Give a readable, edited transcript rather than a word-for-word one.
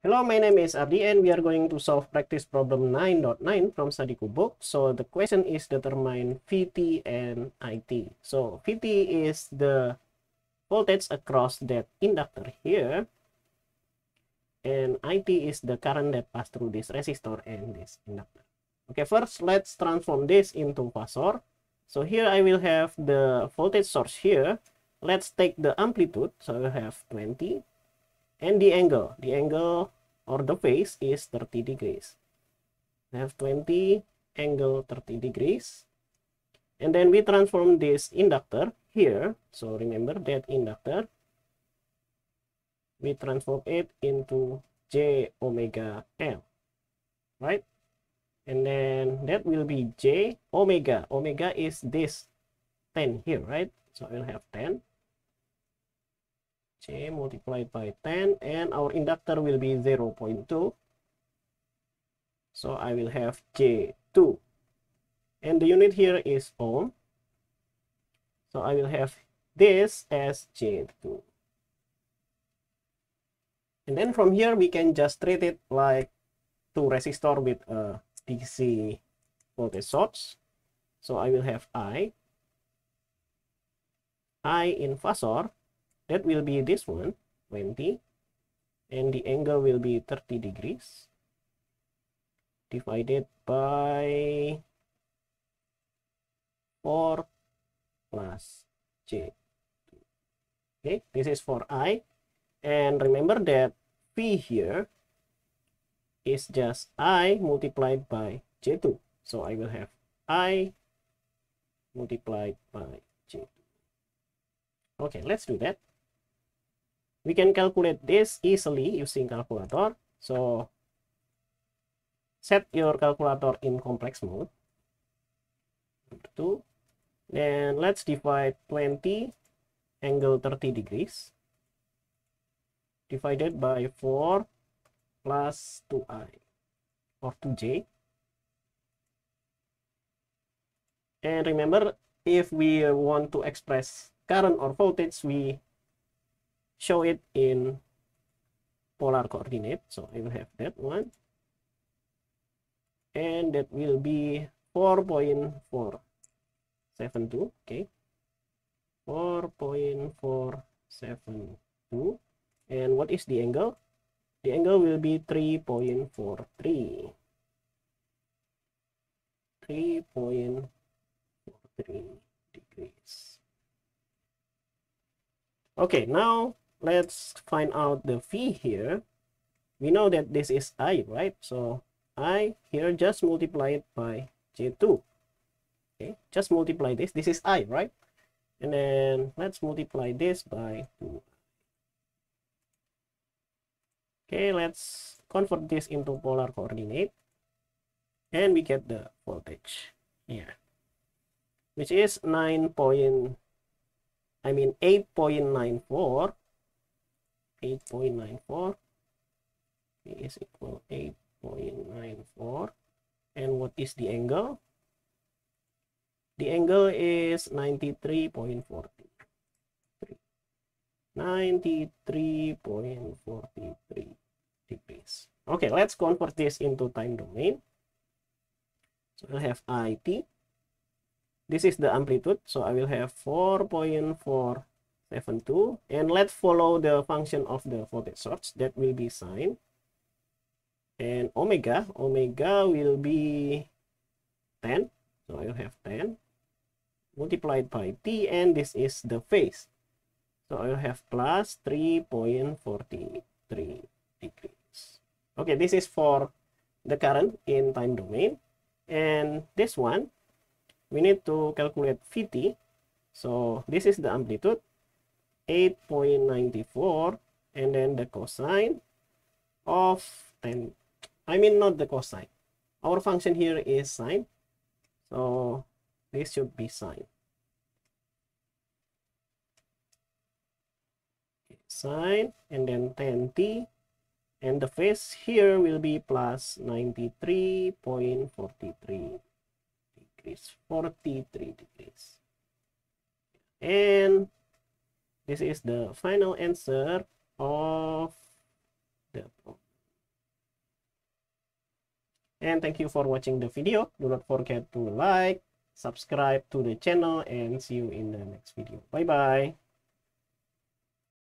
Hello, my name is Ardi and we are going to solve practice problem 9.9 from Studyku book. So the question is determine VT and IT. So VT is the voltage across that inductor here, and IT is the current that pass through this resistor and this inductor. Okay, first let's transform this into phasor. So here I will have the voltage source here. Let's take the amplitude, so I will have 20, and the angle or the phase is 30 degrees. I have 20 angle 30 degrees, and then we transform this inductor here. So remember that inductor, we transform it into J omega L, right? And then that will be J omega. Omega is this 10 here, right? So I will have 10 J multiplied by 10, and our inductor will be 0.2. So I will have J2. And the unit here is ohm. So I will have this as J2. And then from here, we can just treat it like two resistor with a DC voltage source. So I will have I in phasor, that will be this one, 20, and the angle will be 30 degrees, divided by 4 plus J. Okay, this is for I. And remember that V here is just I multiplied by J2. So I will have I multiplied by J2. Okay, let's do that. We can calculate this easily using calculator. So set your calculator in complex mode. 2. Then let's divide 20 angle 30 degrees divided by 4 plus 2i or 2j. And remember, if we want to express current or voltage, we show it in polar coordinate. So I will have that one, and that will be 4.472. okay, 4.472. And what is the angle? The angle will be 3.43. 3.43 degrees. Okay, now let's find out the V here. We know that this is I, right? So I here, just multiply it by J2. Okay, just multiply this. This is I, right? And then let's multiply this by 2. Okay, let's convert this into polar coordinate, and we get the voltage here, which is 8.94. 8.94 is equal 8.94. And what is the angle? The angle is 93.43. 93.43 degrees. Okay, let's convert this into time domain. So I'll have IT. This is the amplitude, so I will have 4.472. And let's follow the function of the voltage source. That will be sine. And omega will be 10. So I will have 10 multiplied by T, and this is the phase. So I will have plus 3.43 degrees. Okay, this is for the current in time domain. And this one, we need to calculate VT. So this is the amplitude, 8.94, and then the cosine of 10. Not the cosine. Our function here is sine. So this should be sine. Sine, and then 10t, and the phase here will be plus 93.43 degrees, 43 degrees. And this is the final answer of the problem. And thank you for watching the video. Do not forget to like, subscribe to the channel, and see you in the next video. Bye bye.